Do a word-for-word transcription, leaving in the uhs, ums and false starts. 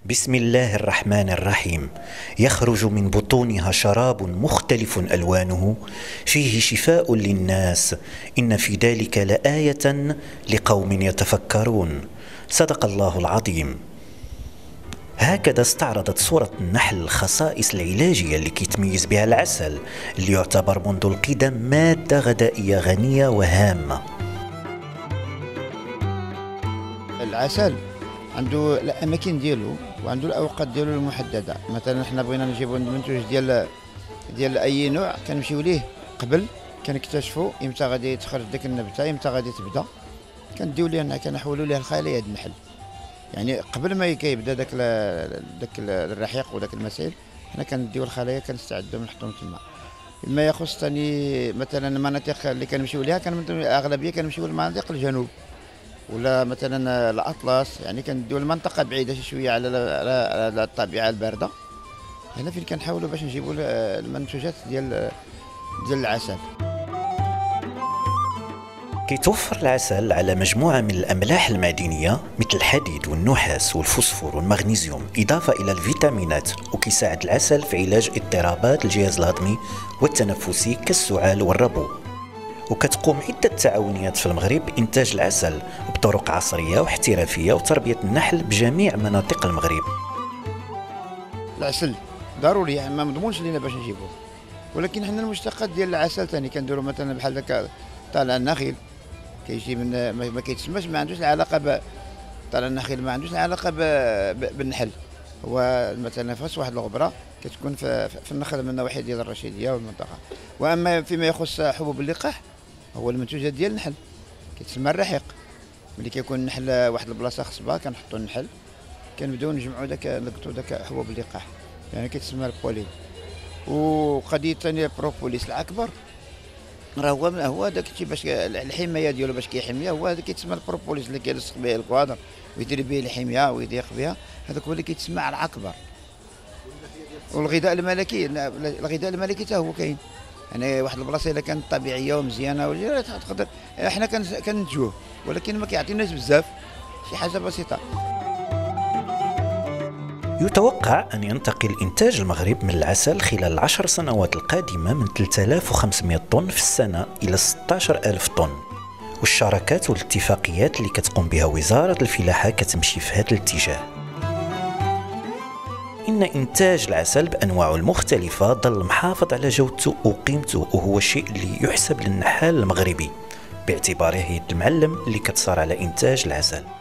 بسم الله الرحمن الرحيم. يخرج من بطونها شراب مختلف ألوانه فيه شفاء للناس، إن في ذلك لآية لقوم يتفكرون. صدق الله العظيم. هكذا استعرضت سورة النحل الخصائص العلاجية اللي كيتميز بها العسل، اللي يعتبر منذ القدم مادة غذائية غنية وهامة. العسل عنده الاماكن ديالو وعنده الاوقات ديالو المحدده. مثلا حنا بغينا نجيبوا منتوج ديال ديال اي نوع، كنمشيو ليه قبل، كنكتشفوا امتى غادي تخرج ديك النبته، امتى غادي تبدا، كنديو ليه، كنحولوا ليه الخلايا د النحل. يعني قبل ما كيبدا داك داك الرحيق وداك المسائل، حنا كنديو الخلايا، كنستعدوا نحطوهم تما. ما يخص ثاني مثلا المناطق اللي كنمشيو ليها، كان الاغلبيه كنمشيو لمناطق الجنوب ولا مثلا الاطلس، يعني كنديو المنطقه بعيده شي شويه على على الطبيعه البارده. هنا فين كنحاولوا باش نجيبوا المنتوجات ديال ديال العسل. كيتوفر العسل على مجموعة من الأملاح المعدنية مثل الحديد والنحاس والفوسفور والمغنيسيوم، إضافة إلى الفيتامينات، وكيساعد العسل في علاج اضطرابات الجهاز الهضمي والتنفسي كالسعال والربو. وكتقوم عدة تعاونيات في المغرب بإنتاج العسل بطرق عصرية واحترافية وتربية النحل بجميع مناطق المغرب. العسل ضروري، يعني ما مضمونش لينا باش نجيبوه، ولكن حنا المشتقات ديال العسل ثاني كنديروا مثلا بحال داك طالع النخيل، كيجي من ما كيتسماش، ما عندوش العلاقه ب طالع النخيل، ما عندوش العلاقه بالنحل. هو مثلا فاس واحد الغبره كتكون في, في النخل من النواحي ديال الرشيديه والمنطقه. واما فيما يخص حبوب اللقاح، هو المنتوجات ديال النحل، كيتسمى الرحيق. ملي كيكون النحل واحد البلاصه خصبه، كنحطوا النحل، كنبداو نجمعوا داك نلقطوا داك حبوب اللقاح، يعني كيتسمى البولين. وقضيه ثانيه البروبوليس العكبر، راه هو هو داك الشيء باش الحمايه ديالو، باش كيحميها، هو هذا كيتسمى البروبوليس، اللي كيلصق به الكوادر ويدير به الحميه ويضيق بها، هذاك هو اللي كيتسمى على العكبر. والغذاء الملكي، الغذاء الملكي حتى هو كاين، يعني واحد البلاصه الا كانت طبيعيه ومزيانه ولا تقدر، احنا كننتجوه، ولكن ما كيعطيناش بزاف، شي حاجه بسيطه. يتوقع أن ينتقل إنتاج المغرب من العسل خلال العشر سنوات القادمة من ثلاثة آلاف وخمسمائة طن في السنة إلى ستة عشر ألف طن، والشراكات والاتفاقيات اللي كتقوم بها وزارة الفلاحة كتمشي في هذا الاتجاه. إن إنتاج العسل بأنواعه المختلفة ظل محافظ على جودته وقيمته، وهو الشيء اللي يحسب للنحال المغربي باعتباره يد المعلم اللي كتصار على إنتاج العسل.